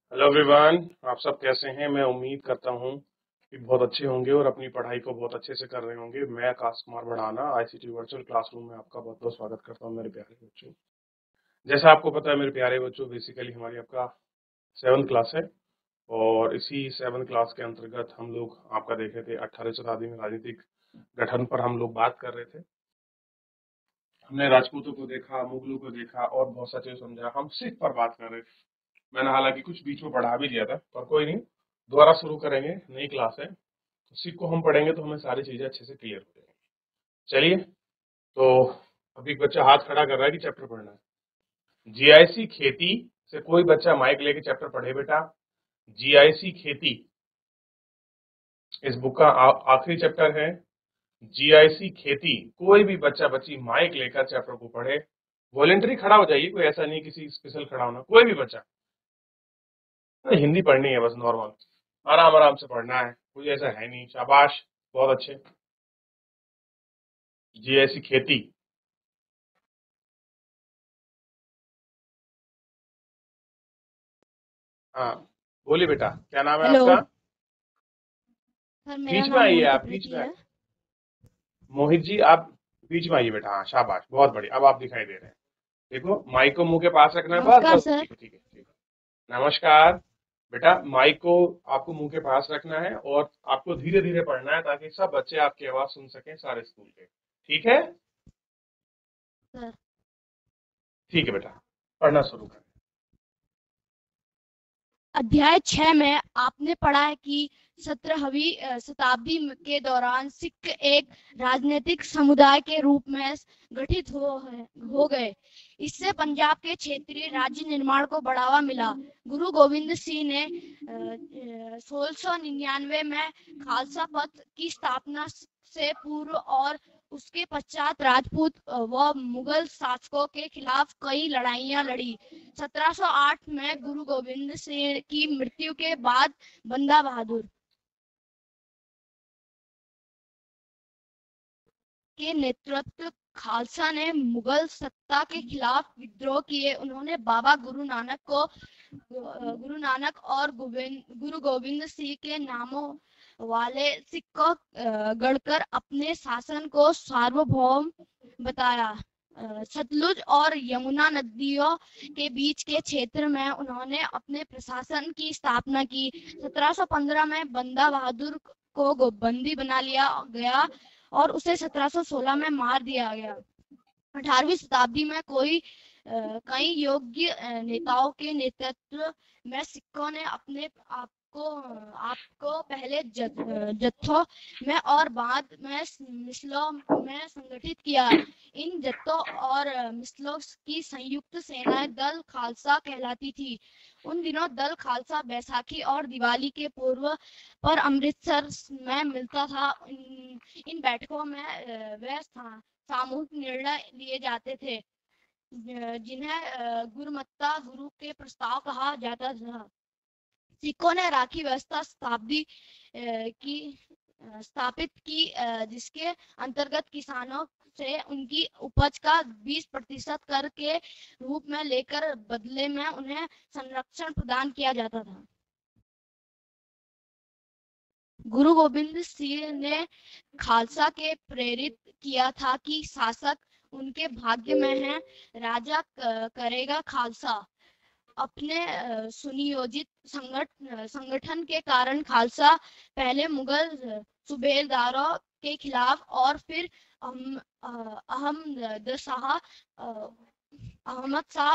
Hello everyone. आप सब कैसे हैं? मैं उम्मीद करता हूं कि बहुत अच्छे होंगे और अपनी पढ़ाई को बहुत अच्छे से कर रहे होंगे। मैं आकाश कुमार बढ़ाना आईसीटी वर्चुअल क्लासरूम में आपका बहुत बहुत स्वागत करता हूं मेरे प्यारे बच्चों। जैसा आपको पता है मेरे प्यारे बच्चों, बेसिकली हमारी आपका 7th क्लास है और इसी 7th क्लास के अंतर्गत हम लोग आपका देख रहे थे 18वीं शताब्दी में राजनीतिक गठन पर हम लोग बात कर रहे थे। हमने राजपूतों को देखा, मुगलों को देखा और बहुत सा चीज समझा। हम सिख पर बात कर रहे थे। मैंने हालांकि कुछ बीच में पढ़ा भी दिया था, पर कोई नहीं, दोबारा शुरू करेंगे। नई क्लास है तो सिख को हम पढ़ेंगे तो हमें सारी चीजें अच्छे से क्लियर हो जाएंगी। चलिए, तो अभी एक बच्चा हाथ खड़ा कर रहा है कि चैप्टर पढ़ना है। जीआईसी खेती से कोई बच्चा माइक लेके चैप्टर पढ़े बेटा। जीआईसी खेती इस बुक का आखिरी चैप्टर है। जीआईसी खेती, कोई भी बच्चा बच्ची माइक लेकर चैप्टर को पढ़े। वॉलेंटरी खड़ा हो जाइए, कोई ऐसा नहीं किसी स्पेशल खड़ा होना, कोई भी बच्चा। हिंदी पढ़नी है बस, नॉर्मल आराम आराम से पढ़ना है, कोई ऐसा है नहीं। शाबाश, बहुत अच्छे। जीआईसी खेती। हाँ, बोलिए बेटा, क्या नाम है हेलो आपका? सर, मेरा बीच में नाम आइए, मोहित आप बीच में अप्रेती आइए। है। मोहित जी, आप बीच में आइए बेटा। हाँ, शाबाश, बहुत बढ़िया, अब आप दिखाई दे रहे हैं। देखो, माइक को मुंह के पास रखना है, बस नमस्कार बस, सर। ठीक है ठीक है ठीक है। नमस्कार बेटा, माइक को आपको मुंह के पास रखना है और आपको धीरे धीरे पढ़ना है ताकि सब बच्चे आपकी आवाज सुन सकें, सारे स्कूल के। ठीक है? सर, ठीक है बेटा, पढ़ना शुरू करें। अध्याय 6 में आपने पढ़ा है कि 17वीं शताब्दी के दौरान सिख एक राजनीतिक समुदाय के रूप में गठित हो गए। इससे पंजाब के क्षेत्रीय राज्य निर्माण को बढ़ावा मिला। गुरु गोविंद सिंह ने 1699 में खालसा पंथ की स्थापना से पूर्व और उसके पश्चात राजपूत व मुगल शासकों के खिलाफ कई लड़ाइयां लड़ी। 1708 में गुरु गोविंद सिंह की मृत्यु के बाद बंदा बहादुर के नेतृत्व खालसा ने मुगल सत्ता के खिलाफ विद्रोह किए। उन्होंने बाबा गुरु नानक और गुरु गोविंद सिंह के नामों वाले सिक्का गढ़कर अपने शासन को सार्वभौम बताया। सतलुज और यमुना नदियों के बीच के क्षेत्र में उन्होंने अपने प्रशासन की स्थापना की। 1715 में बंदा बहादुर को बंदी बना लिया गया और उसे 1716 में मार दिया गया। 18वीं शताब्दी में कई योग्य नेताओं के नेतृत्व में सिखों ने अपने आपको पहले जत्थों में और बाद में मिसलों में संगठित किया। इन जत्थों और मिसलों की संयुक्त सेनाएं दल खालसा कहलाती थी। उन दिनों दल खालसा बैसाखी और दिवाली के पूर्व पर अमृतसर में मिलता था। इन बैठकों में वह सामूहिक निर्णय लिए जाते थे जिन्हें गुरुमत्ता गुरु के प्रस्ताव कहा जाता था। सिखों ने राखी व्यवस्था की स्थापित की, जिसके अंतर्गत किसानों से उनकी उपज का 20% कर के रूप में लेकर बदले में उन्हें संरक्षण प्रदान किया जाता था। गुरु गोविंद सिंह ने खालसा के प्रेरित किया था कि शासक उनके भाग्य में है, राजा करेगा खालसा। अपने सुनियोजित संगठन के कारण खालसा पहले मुगल सूबेदारों के खिलाफ और फिर अहमद शाह अहमद शाह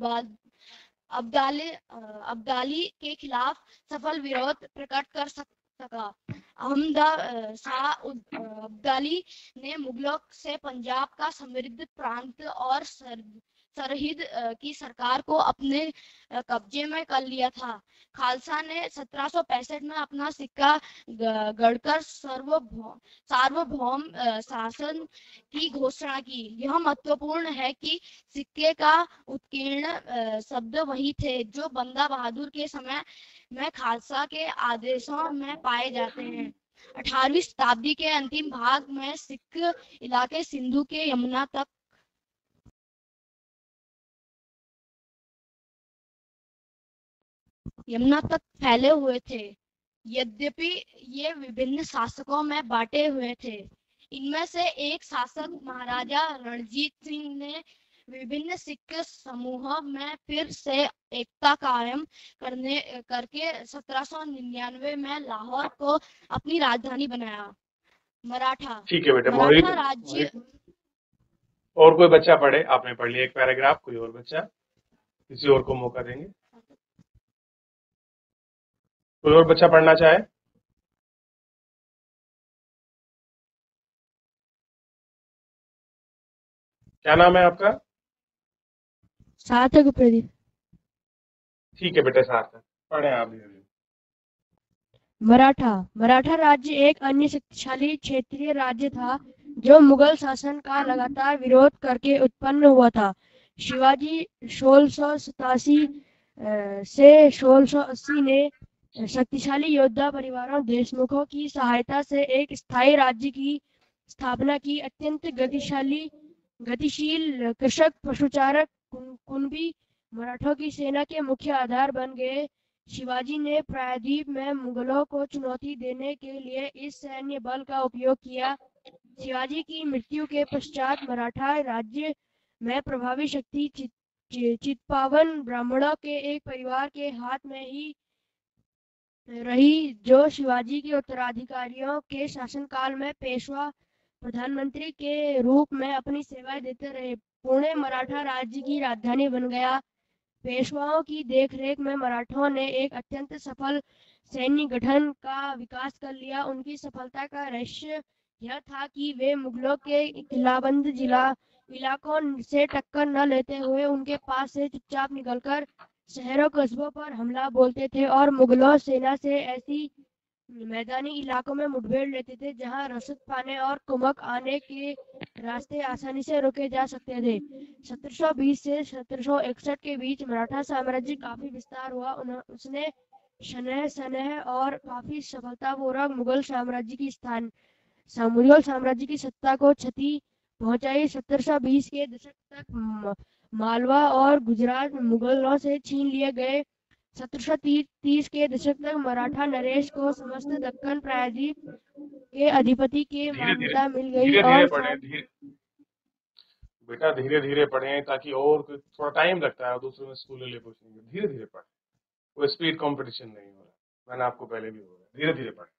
अब्दाली के खिलाफ सफल विरोध प्रकट कर सका। अहमद शाह अब्दाली ने मुगलों से पंजाब का समृद्ध प्रांत और सरहिंद की सरकार को अपने कब्जे में कर लिया था। खालसा ने 1765 में अपना सिक्का गढ़कर सार्वभौम शासन की घोषणा की। यह महत्वपूर्ण है कि सिक्के का उत्कीर्ण शब्द वही थे जो बंदा बहादुर के समय में खालसा के आदेशों में पाए जाते हैं। 18वीं शताब्दी के अंतिम भाग में सिख इलाके सिंधु के यमुना तक यमुना तक फैले हुए थे। यद्यपि ये विभिन्न शासकों में बांटे हुए थे। इनमें से एक शासक महाराजा रणजीत सिंह ने विभिन्न सिख समूहों में फिर से एकता कायम करके 1799 में लाहौर को अपनी राजधानी बनाया। मराठा ठीक है बेटा, मराठा मोहित राज्य। और कोई बच्चा पढ़े? आपने पढ़ लिया एक पैराग्राफ, कोई और बच्चा, किसी और को मौका देंगे। कोई और बच्चा पढ़ना चाहे? क्या नाम है आपका? सार्थक प्रदीप। ठीक है बेटा, सार्थक, पढ़े आप भी। मराठा राज्य एक अन्य शक्तिशाली क्षेत्रीय राज्य था जो मुगल शासन का लगातार विरोध करके उत्पन्न हुआ था। शिवाजी 1687 से 1680 ने शक्तिशाली योद्धा परिवारों देशमुखों की सहायता से एक स्थायी राज्य की स्थापना की। अत्यंत गतिशील कृषक पशुचारक कुणबी मराठों की सेना के मुख्य आधार बन गए। शिवाजी ने प्रायद्वीप में मुगलों को चुनौती देने के लिए इस सैन्य बल का उपयोग किया। शिवाजी की मृत्यु के पश्चात मराठा राज्य में प्रभावी शक्ति चित्पावन ब्राह्मणों के एक परिवार के हाथ में ही रही, जो शिवाजी के उत्तराधिकारियों के शासनकाल में पेशवा प्रधानमंत्री के रूप में अपनी सेवाएं देते रहे। पुणे मराठा राज्य की राजधानी बन गया। पेशवाओं की देखरेख में मराठों ने एक अत्यंत सफल सैन्य गठन का विकास कर लिया। उनकी सफलता का रहस्य यह था कि वे मुगलों के किलाबंद इलाकों से टक्कर न लेते हुए उनके पास से चुपचाप निकलकर शहरों कस्बों पर हमला बोलते थे और मुगलों सेना से ऐसी मैदानी इलाकों में मुठभेड़ लेते थे जहां रसद पाने और कुमक आने के रास्ते आसानी से रोके जा सकते थे। 1720 से 1761 के बीच मराठा साम्राज्य काफी विस्तार हुआ। उसने शनह सनह और काफी सफलतापूर्वक मुगल साम्राज्य की सत्ता को क्षति पहुंचाई। 1720 के दशक तक मालवा और गुजरात मुगलों से छीन लिए गए। 1730 के दशक तक मराठा नरेश को समस्त दक्कन प्रायद्वीप के अधिपति की धीरे धीरे, मान्यता मिल गई धीरे धीरे और पढ़े, बेटा धीरे धीरे पढ़े, ताकि और थोड़ा टाइम लगता है, दूसरों में स्कूल ले पूछेंगे। धीरे धीरे पढ़े, कोई स्पीड कंपटीशन नहीं हो रहा, मैंने आपको पहले भी बोला, धीरे धीरे पढ़े।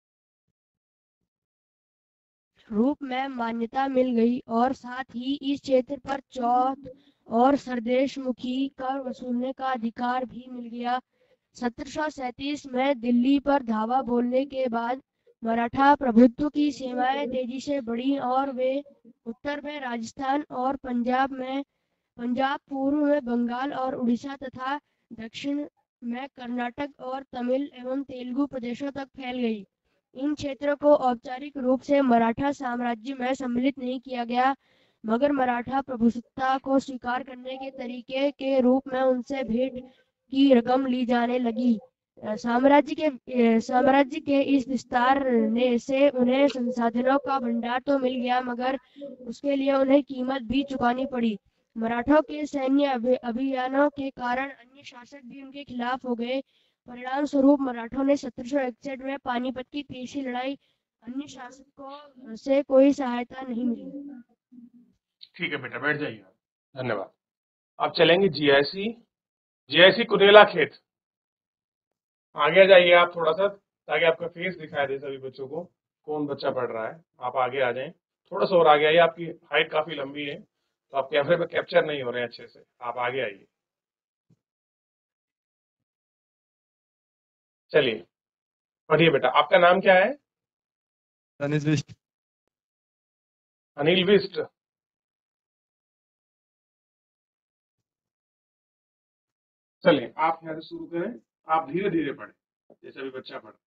रूप में मान्यता मिल गई और साथ ही इस क्षेत्र पर चौथ और सरदेशमुखी कर वसूलने का अधिकार भी मिल गया। 1737 में दिल्ली पर धावा बोलने के बाद मराठा प्रभुत्व की सीमाएं तेजी से बढ़ी और वे उत्तर में राजस्थान और पंजाब, पूर्व में बंगाल और उड़ीसा तथा दक्षिण में कर्नाटक और तमिल एवं तेलुगु प्रदेशों तक फैल गई। इन क्षेत्रों को औपचारिक रूप से मराठा साम्राज्य में सम्मिलित नहीं किया गया, मगर मराठा प्रभुसत्ता को स्वीकार करने के तरीके के रूप में उनसे भेंट की रकम ली जाने लगी। साम्राज्य के इस विस्तार से उन्हें संसाधनों का भंडार तो मिल गया, मगर उसके लिए उन्हें कीमत भी चुकानी पड़ी। मराठों के सैन्य अभियानों के कारण अन्य शासक भी उनके खिलाफ हो गए। परिणाम स्वरूप मराठों ने 1761 में पानीपत की तीसरी लड़ाई अन्य शासकों से कोई सहायता नहीं मिली। ठीक है बेटा, बैठ जाइए, धन्यवाद। अब चलेंगे जीआईसी। जीआईसी कुरेला खेत। आगे आ जाइए आप थोड़ा सा, ताकि आपका फेस दिखाई दे सभी बच्चों को, कौन बच्चा पढ़ रहा है। आप आगे आ जाएं, थोड़ा सा और आगे आइए, आपकी हाइट काफी लंबी है तो आप कैमरे में कैप्चर नहीं हो रहे हैं अच्छे से, आप आगे आइए। चलिए पढ़िए बेटा, आपका नाम क्या है? अनिल विष्ट। अनिल विष्ट। चलिए आप यहाँ से शुरू करें, आप धीरे धीरे पढ़ें जैसे भी बच्चा पढ़।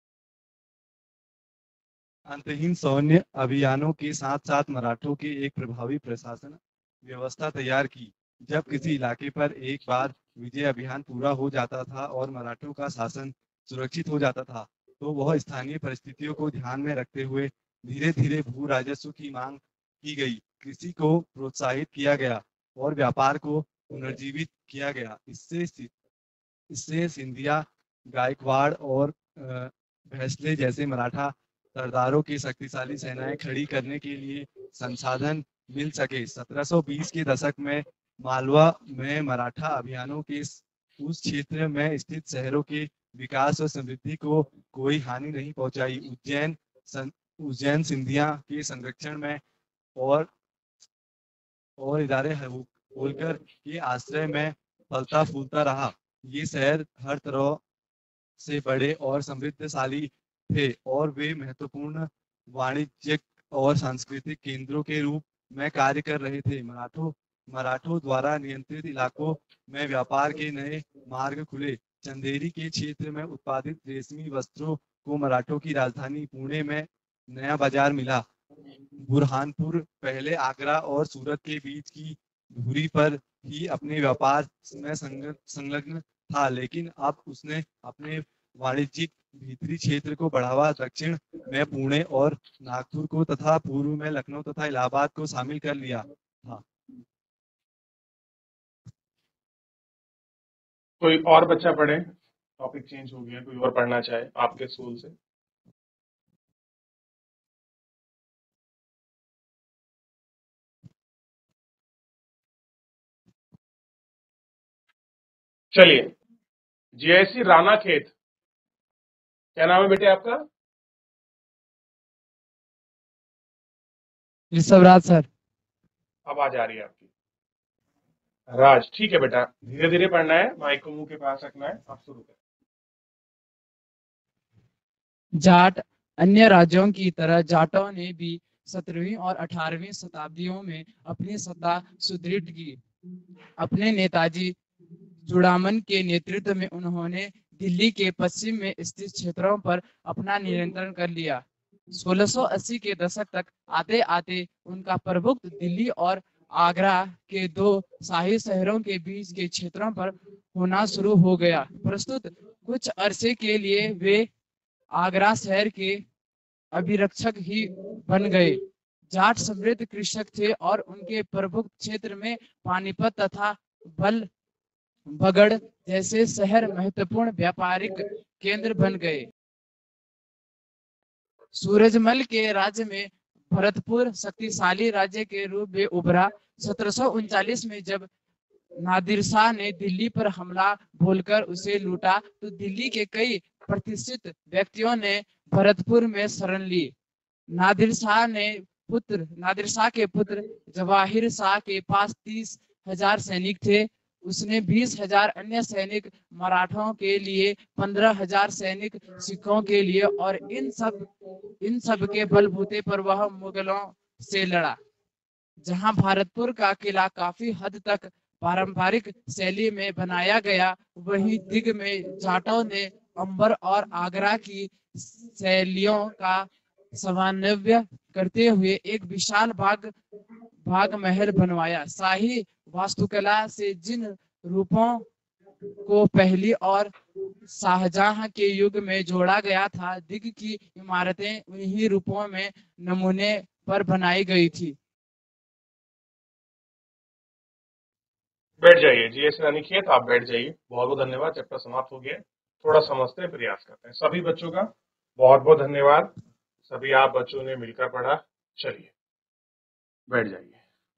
अंतहीन सैन्य अभियानों के साथ साथ मराठों की एक प्रभावी प्रशासन व्यवस्था तैयार की। जब किसी इलाके पर एक बार विजय अभियान पूरा हो जाता था और मराठों का शासन सुरक्षित हो जाता था, तो वह स्थानीय परिस्थितियों को ध्यान में रखते हुए धीरे धीरे भू राजस्व की मांग की गई, कृषि को प्रोत्साहित किया गया और व्यापार को पुनर्जीवित किया गया। इससे इससे सिंधिया, गायकवाड़ और भोसले जैसे मराठा सरदारों की शक्तिशाली सेनाएं खड़ी करने के लिए संसाधन मिल सके। 1720 के दशक में मालवा में मराठा अभियानों के उस क्षेत्र में स्थित शहरों के विकास और समृद्धि को कोई हानि नहीं पहुंचाई। उज्जैन सिंधिया के संरक्षण में और इदारे होलकर के आश्रय में फलता फूलता रहा। ये शहर हर तरह से बड़े और समृद्धशाली थे और वे महत्वपूर्ण वाणिज्यिक और सांस्कृतिक केंद्रों के रूप में कार्य कर रहे थे। मराठों द्वारा नियंत्रित इलाकों में व्यापार के नए मार्ग खुले। चंदेरी के क्षेत्र में उत्पादित रेशमी वस्त्रों को मराठों की राजधानी पुणे में नया बाजार मिला। बुरहानपुर पहले आगरा और सूरत के बीच की धुरी पर ही अपने व्यापार में संलग्न था, लेकिन अब उसने अपने वाणिज्यिक भीतरी क्षेत्र को बढ़ावा दक्षिण में पुणे और नागपुर को तथा पूर्व में लखनऊ तथा इलाहाबाद को शामिल कर लिया था। कोई और बच्चा पढ़े? टॉपिक चेंज हो गया, कोई और पढ़ना चाहे आपके स्कूल से? चलिए, जयसी राणा खेत, क्या नाम है बेटे आपका? ऋषभराज सर। आवाज आ रही है आपकी। राज, ठीक है बेटा, धीरे धीरे पढ़ना है, माइक को मुंह के पास रखना है। आप शुरू करें। जाट अन्य राज्यों की तरह जाटों ने भी 17वीं और 18वीं शताब्दियों में अपनी सत्ता सुदृढ़ की। अपने नेताजी चूड़ामन के नेतृत्व में उन्होंने दिल्ली के पश्चिम में स्थित क्षेत्रों पर अपना नियंत्रण कर लिया। 1680 के दशक तक आते आते उनका प्रभुत्व दिल्ली और आगरा के दो शाही शहरों के बीच के क्षेत्रों पर होना शुरू हो गया। प्रस्तुत कुछ अरसे के लिए वे आगरा शहर के अभिरक्षक ही बन गए। जाट समृद्ध कृषक थे और उनके प्रभुत्व क्षेत्र में पानीपत तथा बगड़ जैसे शहर महत्वपूर्ण व्यापारिक केंद्र बन गए। सूरजमल के राज्य में भरतपुर शक्तिशाली राज्य के रूप में उभरा। 1739 में जब नादिर शाह ने दिल्ली पर हमला बोलकर उसे लूटा तो दिल्ली के कई प्रतिष्ठित व्यक्तियों ने भरतपुर में शरण ली। नादिर शाह के पुत्र जवाहिर शाह के पास 30,000 सैनिक थे। उसने 20,000 अन्य सैनिक मराठों के लिए, 15,000 सैनिक सिखों के लिए और इन सब के बलबूते पर वह मुगलों से लड़ा। जहां भरतपुर का किला काफी हद तक पारंपरिक शैली में बनाया गया, वहीं दिग में जाटों ने अंबर और आगरा की शैलियों का समन्वय करते हुए एक विशाल भाग महल बनवाया। शाही वास्तुकला से जिन रूपों को पहली और शाहजहां के युग में जोड़ा गया था, दिग की इमारतें उन्हीं रूपों में नमूने पर बनाई गई थी। बैठ जाइए जीएस रानीखेत, आप बैठ जाइए। बहुत बहुत धन्यवाद। चैप्टर समाप्त हो गया। थोड़ा समझते हैं, प्रयास करते हैं। सभी बच्चों का बहुत बहुत धन्यवाद। सभी आप बच्चों ने मिलकर पढ़ा। चलिए बैठ जाइए।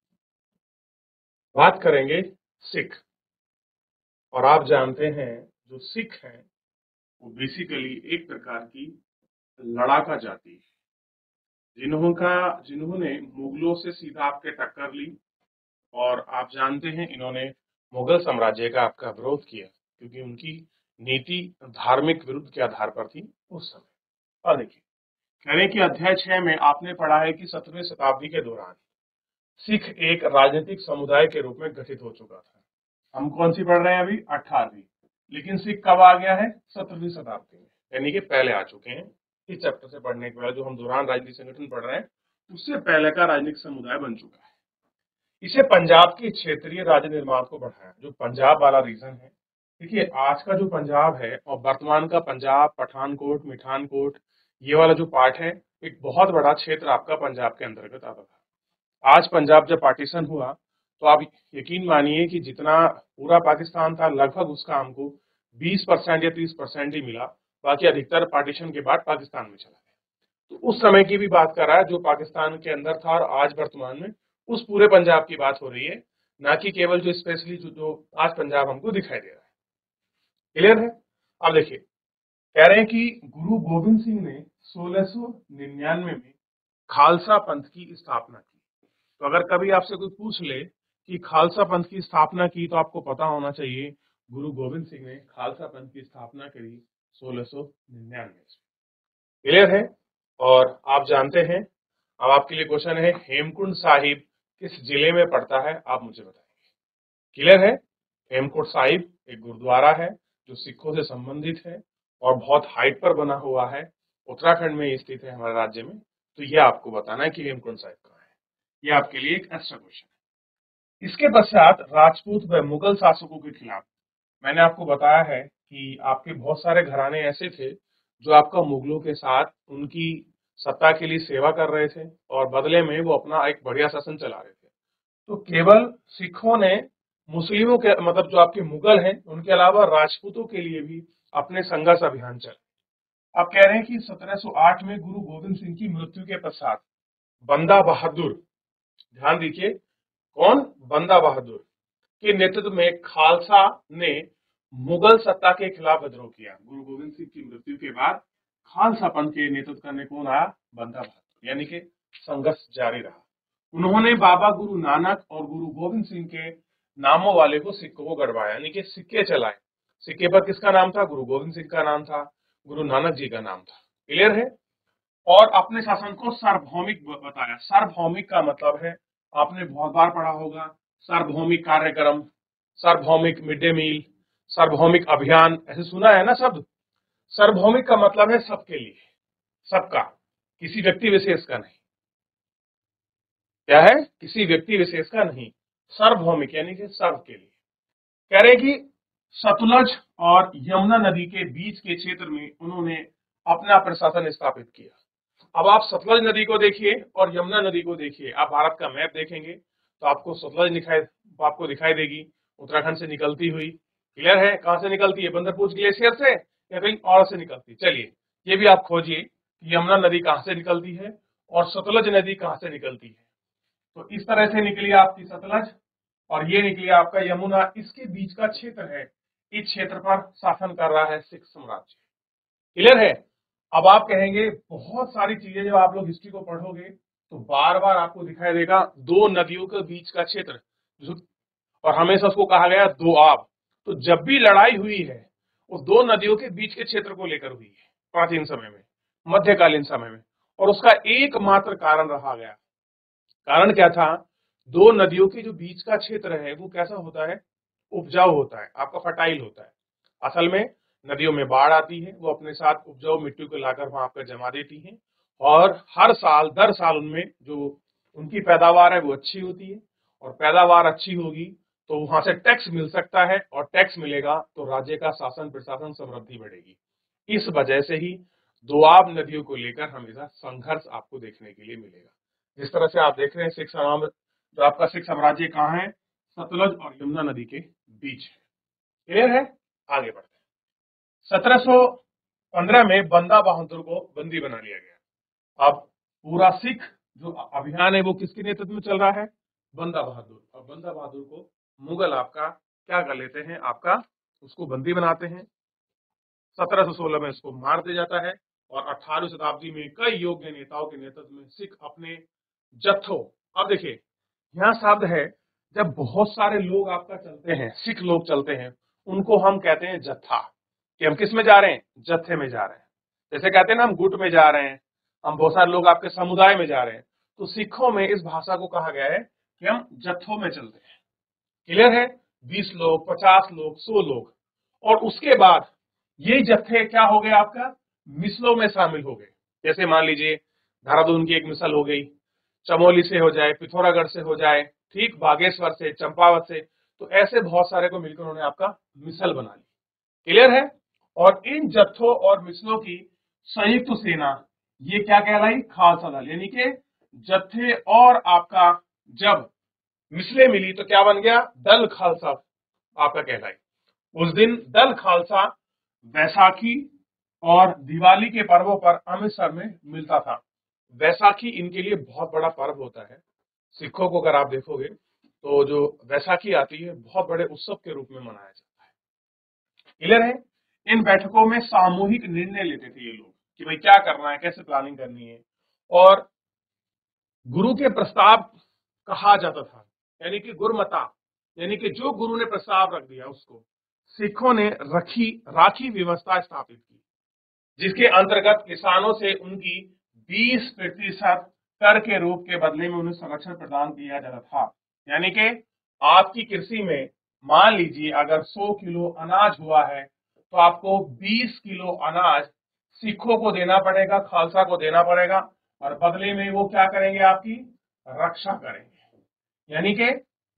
बात करेंगे सिख। और आप जानते हैं जो सिख हैं वो बेसिकली एक प्रकार की लड़ाका जाति है, जिन्होंने मुगलों से सीधा आपके टक्कर ली। और आप जानते हैं इन्होंने मुगल साम्राज्य का आपका विरोध किया, क्योंकि उनकी नीति धार्मिक विरुद्ध के आधार पर थी उस समय। और देखिए, कहने की अध्याय 6 में आपने पढ़ा है कि 17वीं शताब्दी के दौरान सिख एक राजनीतिक समुदाय के रूप में गठित हो चुका था। हम कौन सी पढ़ रहे हैं अभी? 18वीं। लेकिन सिख कब आ गया है? 17वीं शताब्दी में, यानी कि पहले आ चुके हैं। इस चैप्टर से पढ़ने के बाद जो हम दौरान राजनीतिक संगठन पढ़ रहे हैं, उससे पहले का राजनीतिक समुदाय बन चुका है। इसे पंजाब के क्षेत्रीय राज्य निर्माण को बढ़ाया, जो पंजाब वाला रीजन है। देखिए, आज का जो पंजाब है और वर्तमान का पंजाब, पठानकोट, मिठानकोट, ये वाला जो पार्ट है, एक बहुत बड़ा क्षेत्र आपका पंजाब के अंतर्गत आता था। आज पंजाब जब पार्टीशन हुआ तो आप यकीन मानिए कि जितना पूरा पाकिस्तान था, लगभग उसका हमको 20% या 30% ही मिला, बाकी अधिकतर पार्टीशन के बाद पाकिस्तान में चला गया। तो उस समय की भी बात कर रहा है जो पाकिस्तान के अंदर था, और आज वर्तमान में उस पूरे पंजाब की बात हो रही है, ना कि केवल जो स्पेशली जो आज पंजाब हमको दिखाई दे रहा है। क्लियर है? अब देखिए, कह रहे हैं कि गुरु गोविंद सिंह ने 1699 में खालसा पंथ की स्थापना की। तो अगर कभी आपसे कोई पूछ ले कि खालसा पंथ की स्थापना की, तो आपको पता होना चाहिए गुरु गोविंद सिंह ने खालसा पंथ की स्थापना करी 1699 में। क्लियर है? और आप जानते हैं, अब आपके लिए क्वेश्चन है, हेमकुंड साहिब किस जिले में पड़ता है, आप मुझे बताएंगे। क्लियर है? हेमकुंड साहिब एक गुरुद्वारा है जो सिखों से संबंधित है और बहुत हाइट पर बना हुआ है, उत्तराखंड में स्थित है हमारे राज्य में। तो यह आपको बताना है कि हेमकुंड साहिब कहाँ है। यह आपके लिए एक एक्स्ट्रा क्वेश्चन है। इसके पश्चात राजपूत व मुगल शासकों के खिलाफ, मैंने आपको बताया है कि आपके बहुत सारे घराने ऐसे थे जो आपका मुगलों के साथ उनकी सत्ता के लिए सेवा कर रहे थे और बदले में वो अपना एक बढ़िया शासन चला रहे थे। तो केवल सिखों ने मुस्लिमों के, मतलब जो आपके मुगल हैं, उनके अलावा राजपूतों के लिए भी अपने संघर्ष अभियान चले। अब कह रहे हैं कि 1708 में गुरु गोविंद सिंह की मृत्यु के पश्चात बंदा बहादुर, ध्यान दीजिए, कौन? बंदा बहादुर के नेतृत्व में खालसा ने मुगल सत्ता के खिलाफ विद्रोह किया। गुरु गोविंद सिंह की मृत्यु के बाद खालसा पंथ के नेतृत्व करने कौन आया? बंदा बहादुर, यानी कि संघर्ष जारी रहा। उन्होंने बाबा गुरु नानक और गुरु गोविंद सिंह के नामों वाले को सिक्कों को गड़वाया, यानी कि सिक्के चलाए। सिक्के पर किसका नाम था? गुरु गोविंद सिंह का नाम था, गुरु नानक जी का नाम था। क्लियर है? और अपने शासन को सार्वभौमिक बताया। सार्वभौमिक का मतलब है, आपने बहुत बार पढ़ा होगा, सार्वभौमिक कार्यक्रम, सार्वभौमिक मिड डे मील, सार्वभौमिक अभियान, ऐसे सुना है ना शब्द। सार्वभौमिक का मतलब है सबके लिए, सबका, किसी व्यक्ति विशेष का नहीं। क्या है? किसी व्यक्ति विशेष का नहीं। सार्वभौमिक यानी कि सर्व के लिए। कह रहे कि सतलज और यमुना नदी के बीच के क्षेत्र में उन्होंने अपना प्रशासन स्थापित किया। अब आप सतलज नदी को देखिए और यमुना नदी को देखिए। आप भारत का मैप देखेंगे तो आपको सतलज आपको दिखाई देगी, उत्तराखंड से निकलती हुई। क्लियर है? कहां से निकलती है? बंदरपुर ग्लेशियर से या कहीं और से निकलती? चलिए ये भी आप खोजिए कि यमुना नदी कहां से निकलती है और सतलज नदी कहां से निकलती है। तो इस तरह से निकली आपकी सतलज और ये निकली आपका यमुना। इसके बीच का क्षेत्र है, इस क्षेत्र पर शासन कर रहा है सिख साम्राज्य। क्लियर है? अब आप कहेंगे बहुत सारी चीजें, जब आप लोग हिस्ट्री को पढ़ोगे तो बार बार आपको दिखाई देगा दो नदियों के बीच का क्षेत्र, और हमेशा उसको कहा गया दो आब। तो जब भी लड़ाई हुई है उस दो नदियों के बीच के क्षेत्र को लेकर हुई है, प्राचीन समय में, मध्यकालीन समय में, और उसका एकमात्र कारण रहा गया। कारण क्या था? दो नदियों के जो बीच का क्षेत्र है वो कैसा होता है? उपजाऊ होता है, आपका फर्टाइल होता है। असल में नदियों में बाढ़ आती है, वो अपने साथ उपजाऊ मिट्टी को लाकर वहां पर जमा देती है, और हर साल दर साल उनमें जो उनकी पैदावार है वो अच्छी होती है, और पैदावार अच्छी होगी तो वहां से टैक्स मिल सकता है, और टैक्स मिलेगा तो राज्य का शासन प्रशासन समृद्धि बढ़ेगी। इस वजह से ही दोआब नदियों को लेकर हमेशा संघर्ष आपको देखने के लिए मिलेगा। जिस तरह से आप देख रहे हैं सिख साम्राज्य, जो आपका सिख साम्राज्य कहाँ है? सतलज और यमुना नदी के बीच है। क्लियर है? आगे बढ़ते हैं। 1715 में बंदा बहादुर को बंदी बना लिया गया। अब पूरा सिख जो अभियान है वो किसके नेतृत्व में चल रहा है? बंदा बहादुर। और बंदा बहादुर को मुगल आपका क्या कर लेते हैं? आपका उसको बंदी बनाते हैं। 1716 में इसको मार दिया जाता है, और 18वीं शताब्दी में कई योग्य नेताओं के नेतृत्व में सिख अपने जत्थों, अब देखिए यहाँ शब्द है, जब बहुत सारे लोग आपका चलते हैं, सिख लोग चलते हैं, उनको हम कहते हैं जत्था, कि हम किस में जा रहे हैं? जत्थे में जा रहे हैं। जैसे कहते हैं ना हम गुट में जा रहे हैं, हम बहुत सारे लोग आपके समुदाय में जा रहे हैं। तो सिखों में इस भाषा को कहा गया है कि हम जत्थों में चलते हैं। क्लियर है? 20 लोग, 50 लोग, 100 लोग, और उसके बाद ये जत्थे क्या हो गए? आपका मिसलों में शामिल हो गए। जैसे मान लीजिए देहरादून की एक मिसल हो गई, चमोली से हो जाए, पिथौरागढ़ से हो जाए, ठीक, बागेश्वर से, चंपावत से, तो ऐसे बहुत सारे को मिलकर उन्होंने आपका मिसल बना ली। क्लियर है? और इन जत्थों और मिसलों की संयुक्त सेना ये क्या कहलाई? खालसा दल। यानी कि जत्थे और आपका जब मिसले मिली तो क्या बन गया? दल खालसा आपका कहलाई। उस दिन दल खालसा वैसाखी और दिवाली के पर्वों पर अमृतसर में मिलता था। वैसाखी इनके लिए बहुत बड़ा पर्व होता है। सिखों को अगर आप देखोगे तो जो वैसाखी आती है बहुत बड़े उत्सव के रूप में मनाया जाता है। क्लियर है? इन बैठकों में सामूहिक निर्णय लेते थे ये लोग कि भाई क्या करना है, कैसे प्लानिंग करनी है, और गुरु के प्रस्ताव कहा जाता था, यानी कि गुरुमता, यानी कि जो गुरु ने प्रस्ताव रख दिया उसको सिखों ने राखी व्यवस्था स्थापित की, जिसके अंतर्गत किसानों से उनकी 20% कर के रूप के बदले में उन्हें संरक्षण प्रदान किया जाता था। यानी कि आपकी कृषि में मान लीजिए अगर 100 किलो अनाज हुआ है तो आपको 20 किलो अनाज सिखों को देना पड़ेगा, खालसा को देना पड़ेगा, और बदले में वो क्या करेंगे, आपकी रक्षा करेंगे। यानी कि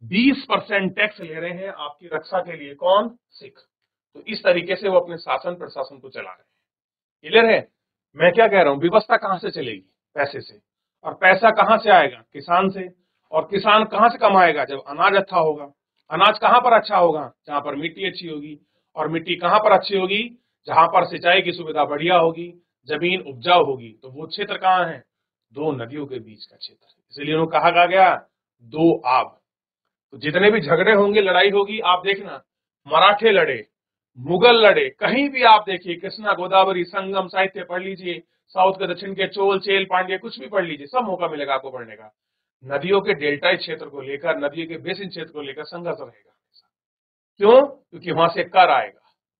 20% टैक्स ले रहे हैं आपकी रक्षा के लिए, कौन? सिख। तो इस तरीके से वो अपने शासन प्रशासन को चला रहे हैं। क्लियर है? मैं क्या कह रहा हूं, व्यवस्था कहां से चलेगी? पैसे से। और पैसा कहां से आएगा? किसान से। और किसान कहां से कमाएगा? जब अनाज अच्छा होगा। अनाज कहां पर अच्छा होगा? जहां पर मिट्टी अच्छी होगी। और मिट्टी कहां पर अच्छी होगी? जहां पर सिंचाई की सुविधा बढ़िया होगी, जमीन उपजाऊ होगी। तो वो क्षेत्र कहां है? 2 नदियों के बीच का क्षेत्र। इसलिए उन्होंने कहा गया 2 आब। तो जितने भी झगड़े होंगे, लड़ाई होगी, आप देखना, मराठे लड़े, मुगल लड़े, कहीं भी आप देखिए, कृष्णा गोदावरी संगम साहित्य पढ़ लीजिए, साउथ के दक्षिण के चोल चेल पांड्य कुछ भी पढ़ लीजिए, सब मौका मिलेगा आपको पढ़ने का। नदियों के डेल्टाई क्षेत्र को लेकर, नदियों के बेसिन क्षेत्र को लेकर संघर्ष रहेगा। क्यों? क्योंकि वहां से कर आएगा।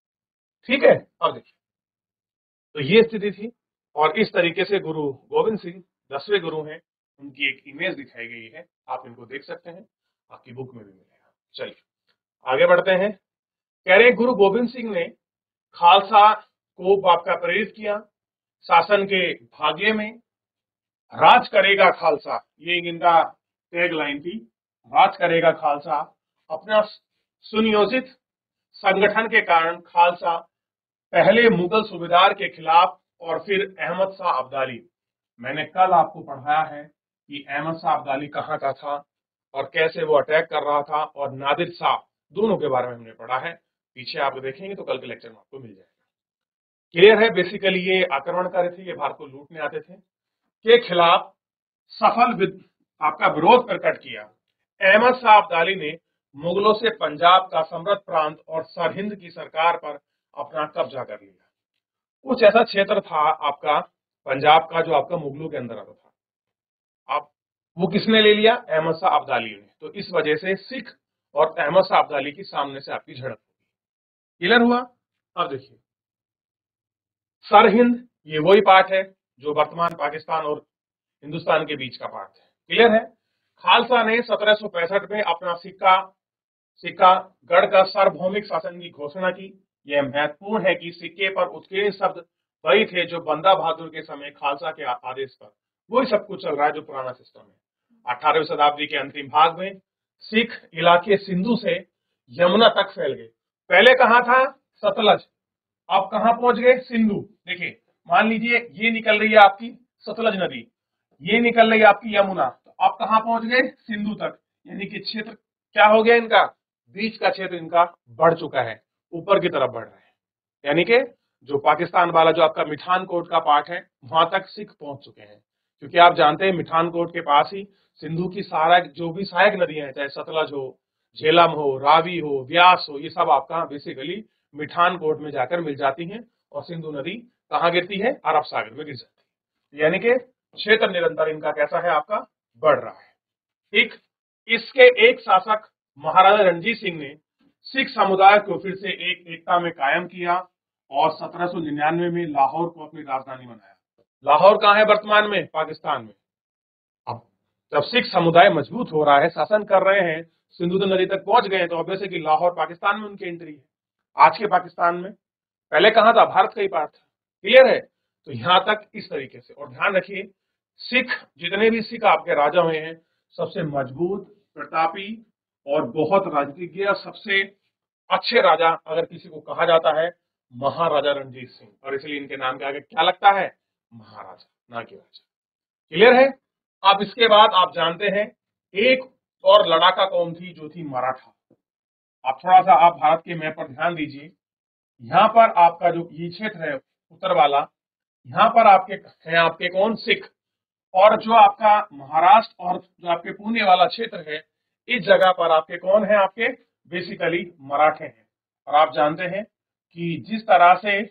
ठीक है? अब देखिए, तो ये स्थिति थी, और इस तरीके से गुरु गोविंद सिंह 10वें गुरु हैं। उनकी एक इमेज दिखाई गई है, आप इनको देख सकते हैं, आपकी बुक में भी मिलेगा। चलिए आगे बढ़ते हैं। कह रहे गुरु गोविंद सिंह ने खालसा को आपका प्रेरित किया शासन के भाग्य में। राज करेगा खालसा, ये इनका टैग लाइन थी, राज करेगा खालसा। अपना सुनियोजित संगठन के कारण खालसा पहले मुगल सूबेदार के खिलाफ और फिर अहमद शाह अब्दाली, मैंने कल आपको पढ़ाया है कि अहमद शाह अब्दाली कहाँ का था और कैसे वो अटैक कर रहा था, और नादिर शाह, दोनों के बारे में हमने पढ़ा है। पीछे आप देखेंगे तो कल के लेक्चर में आपको मिल जाएगा। क्लियर है? बेसिकली ये आक्रमणकारी थे, ये भारत को लूटने आते थे, के खिलाफ आपका विरोध प्रकट किया। अहमद शाह अब्दाली ने मुगलों से पंजाब का समृद्ध प्रांत और सरहिंद की सरकार पर अपना कब्जा कर लिया। कुछ ऐसा क्षेत्र था आपका पंजाब का जो आपका मुगलों के अंदर आता था, आप वो किसने ले लिया? अहमद शाह अब्दाली ने। तो इस वजह से सिख और अहमद शाह अब्दाली की सामने से आपकी झड़प होगी। क्लियर हुआ? अब देखिए, सरहिंद ये वही पार्ट है जो वर्तमान पाकिस्तान और हिंदुस्तान के बीच का पार्ट है। क्लियर है? खालसा ने 1765 में अपना सिक्का गढ़ का सार्वभौमिक शासन की घोषणा की। यह महत्वपूर्ण है कि सिक्के पर उत्कीर्ण शब्द वही थे जो बंदा बहादुर के समय खालसा के आदेश पर, वही सब कुछ चल रहा है जो पुराना सिस्टम है। 18वीं शताब्दी के अंतिम भाग में सिख इलाके सिंधु से यमुना तक फैल गए। पहले कहां था? सतलज। अब कहां पहुंच गए? सिंधु। देखिए, मान लीजिए ये निकल रही है आपकी सतलज नदी, ये निकल रही है आपकी यमुना, तो आप कहां पहुंच गए? सिंधु तक। यानी कि क्षेत्र क्या हो गया इनका? बीच का क्षेत्र इनका बढ़ चुका है, ऊपर की तरफ बढ़ रहा है। यानी कि जो पाकिस्तान वाला जो आपका मिठानकोट का पार्ट है, वहां तक सिख पहुंच चुके हैं। क्योंकि आप जानते हैं मिठानकोट के पास ही सिंधु की सारा जो भी सहायक नदियां हैं, चाहे सतलज हो, झेलम हो, रावी हो, व्यास हो, ये सब आपका बेसिकली मिठानकोट में जाकर मिल जाती हैं, और सिंधु नदी कहां गिरती है? अरब सागर में गिर जाती है। यानी कि क्षेत्र निरंतर इनका कैसा है? आपका बढ़ रहा है। ठीक, इसके एक शासक महाराजा रणजीत सिंह ने सिख समुदाय को फिर से एकता में कायम किया और 1799 में लाहौर को अपनी राजधानी बनाया। लाहौर कहां है वर्तमान में? पाकिस्तान में। अब जब सिख समुदाय मजबूत हो रहा है, शासन कर रहे हैं, सिंधु नदी तक पहुंच गए, तो ऑब्वियस है कि लाहौर पाकिस्तान में उनकी एंट्री है। आज के पाकिस्तान में, पहले कहां था? भारत का ही पार्ट था। क्लियर है? तो यहां तक इस तरीके से। और ध्यान रखिए, सिख जितने भी सिख आपके राजा हुए हैं, सबसे मजबूत, प्रतापी और बहुत राजनीतिज्ञ, सबसे अच्छे राजा अगर किसी को कहा जाता है, महाराजा रणजीत सिंह। और इसलिए इनके नाम के आगे क्या लगता है? महाराजा, ना कि राजा। क्लियर है? अब इसके बाद आप जानते हैं एक और लड़ाका कौम थी, जो थी मराठा। आप थोड़ा सा आप भारत के मैप पर ध्यान दीजिए। यहाँ पर आपका जो ये क्षेत्र है उत्तर वाला, यहाँ पर आपके कौन, सिख। और जो आपका महाराष्ट्र और जो आपके पुणे वाला क्षेत्र है, इस जगह पर आपके कौन है, आपके बेसिकली मराठे हैं। और आप जानते हैं कि जिस तरह से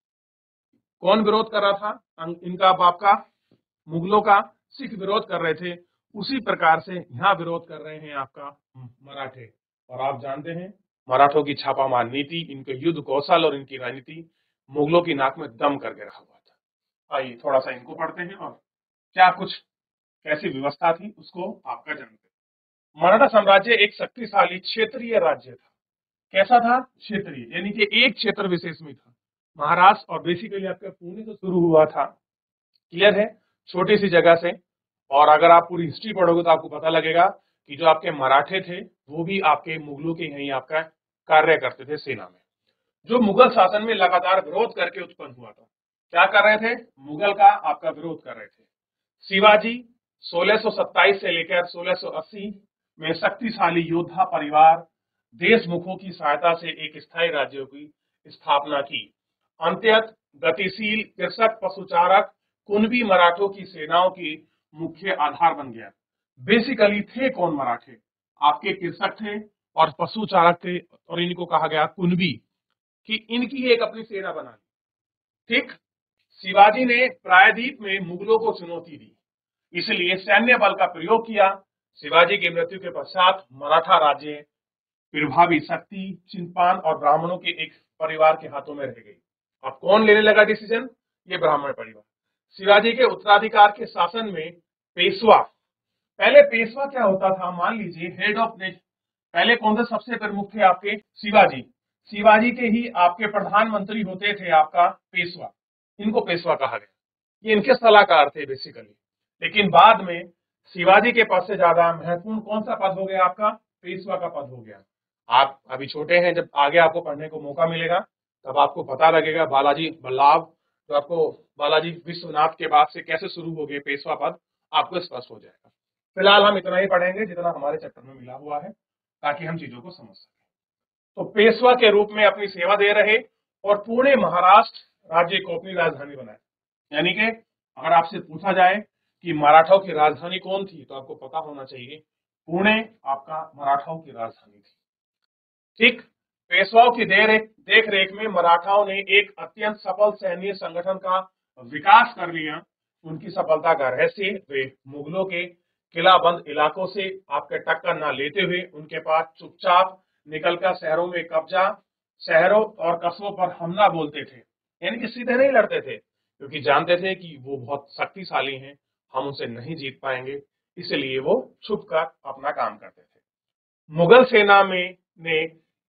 कौन विरोध कर रहा था, इनका आपका मुगलों का सिख विरोध कर रहे थे, उसी प्रकार से यहाँ विरोध कर रहे हैं आपका मराठे। और आप जानते हैं मराठों की छापामार नीति, इनके युद्ध कौशल और इनकी रणनीति मुगलों की नाक में दम करके रखा हुआ था। आइए थोड़ा सा इनको पढ़ते हैं और क्या कुछ कैसी व्यवस्था थी उसको आपका जानते हैं। मराठा साम्राज्य एक शक्तिशाली क्षेत्रीय राज्य था। कैसा था? क्षेत्रीय, यानी कि एक क्षेत्र विशेष में था। महाराष्ट्र और बेसिकली आपके पुणे से शुरू हुआ था। क्लियर है? छोटी सी जगह से। और अगर आप पूरी हिस्ट्री पढ़ोगे तो आपको पता लगेगा कि जो आपके मराठे थे वो भी आपके मुगलों के यहीं आपका कार्य करते थे सेना में, जो मुगल शासन में लगातार विरोध करके उत्पन्न हुआ था। क्या कर रहे थे? मुगल का आपका विरोध कर रहे थे। शिवाजी 1627 से लेकर 1680 में शक्तिशाली योद्धा परिवार देशमुखों की सहायता से एक स्थायी राज्य की स्थापना की। अंत्यत गतिशील कृषक पशुचारक कुनबी मराठों की सेनाओं की मुख्य आधार बन गया। बेसिकली थे कौन मराठे? आपके कृषक थे और पशुचारक थे, और इनको कहा गया कुनबी, कि इनकी एक अपनी सेना बना ली। ठीक। शिवाजी ने प्रायद्वीप में मुगलों को चुनौती दी, इसलिए सैन्य बल का प्रयोग किया। शिवाजी की मृत्यु के पश्चात मराठा राज्य प्रभावी शक्ति चिंपान और ब्राह्मणों के एक परिवार के हाथों में रह गई। अब कौन लेने लगा डिसीजन? ये ब्राह्मण परिवार। शिवाजी के उत्तराधिकार के शासन में पेशवा, पहले पेशवा क्या होता था, मान लीजिए हेड ऑफ नेशन, पहले कौन से सबसे प्रमुख थे आपके? शिवाजी। शिवाजी के ही आपके प्रधानमंत्री होते थे आपका पेशवा, इनको पेशवा कहा गया। ये इनके सलाहकार थे बेसिकली। लेकिन बाद में शिवाजी के पद से ज्यादा महत्वपूर्ण कौन सा पद हो गया आपका? पेशवा का पद हो गया। आप अभी छोटे हैं, जब आगे आपको पढ़ने को मौका मिलेगा तब आपको पता लगेगा बालाजी बल्लाभ, तो आपको बालाजी विश्वनाथ के बाद से कैसे शुरू हो गए पेशवा पद, आपको स्पष्ट हो जाएगा। फिलहाल हम इतना ही पढ़ेंगे जितना हमारे चैप्टर में मिला हुआ है, ताकि हम चीजों को समझ सकें। तो पेशवा के रूप में अपनी सेवा दे रहे और पुणे महाराष्ट्र राज्य को अपनी राजधानी बनाए। यानी कि अगर आपसे पूछा जाए कि मराठाओं की राजधानी कौन थी, तो आपको पता होना चाहिए पुणे आपका मराठाओं की राजधानी थी। ठीक। पेशवाओं की देख रेख में मराठाओं ने एक अत्यंत सफल सैन्य संगठन का विकास कर लिया। उनकी सफलता का रहस्य वे मुगलों के किलाबंद इलाकों से आपके टक्कर न लेते हुए उनके पास चुपचाप निकलकर शहरों में कब्जा, शहरों और कस्बों पर हमला बोलते थे। यानी कि सीधे नहीं लड़ते थे, क्योंकि जानते थे कि वो बहुत शक्तिशाली हैं, हम उनसे नहीं जीत पाएंगे, इसलिए वो छुपकर अपना काम करते थे। मुगल सेना में ने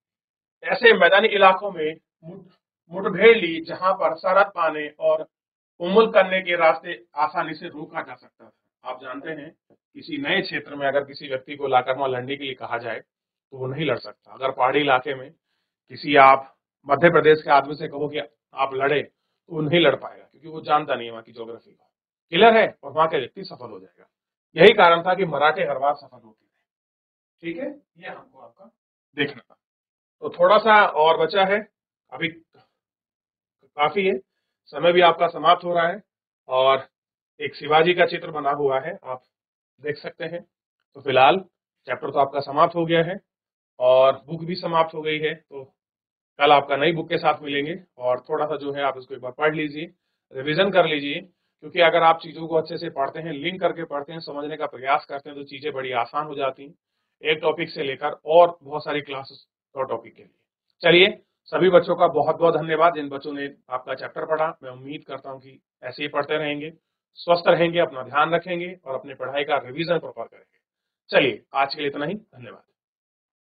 ऐसे मैदानी इलाकों में मुठभेड़ ली जहां पर सरहद पाने और उमुल करने के रास्ते आसानी से रोका जा सकता था। आप जानते हैं किसी नए क्षेत्र में अगर किसी व्यक्ति को लाकर वहां लड़ने के लिए कहा जाए तो वो नहीं लड़ सकता। अगर पहाड़ी इलाके में किसी आप मध्य प्रदेश के आदमी से कहो कि आप लड़े तो वो नहीं लड़ पाएगा, क्योंकि वो जानता नहीं है वहां की ज्योग्राफी को। क्लियर है? और वहां का व्यक्ति सफल हो जाएगा। यही कारण था कि मराठे हर बार सफल होते थे। ठीक है, ये हमको आपका देखना था। तो थोड़ा सा और बचा है, अभी काफी है, समय भी आपका समाप्त हो रहा है और एक शिवाजी का चित्र बना हुआ है, आप देख सकते हैं। तो फिलहाल चैप्टर तो आपका समाप्त हो गया है और बुक भी समाप्त हो गई है। तो कल आपका नई बुक के साथ मिलेंगे और थोड़ा सा जो है आप इसको एक बार पढ़ लीजिए, रिवीजन कर लीजिए, क्योंकि अगर आप चीजों को अच्छे से पढ़ते हैं, लिंक करके पढ़ते हैं, समझने का प्रयास करते हैं, तो चीजें बड़ी आसान हो जाती हैं, एक टॉपिक से लेकर और बहुत सारी क्लासेस और टॉपिक के लिए। चलिए, सभी बच्चों का बहुत बहुत धन्यवाद जिन बच्चों ने आपका चैप्टर पढ़ा। मैं उम्मीद करता हूँ कि ऐसे ही पढ़ते रहेंगे, स्वस्थ रहेंगे, अपना ध्यान रखेंगे और अपनी पढ़ाई का रिवीजन प्रॉपर करेंगे। चलिए, आज के लिए इतना ही, धन्यवाद।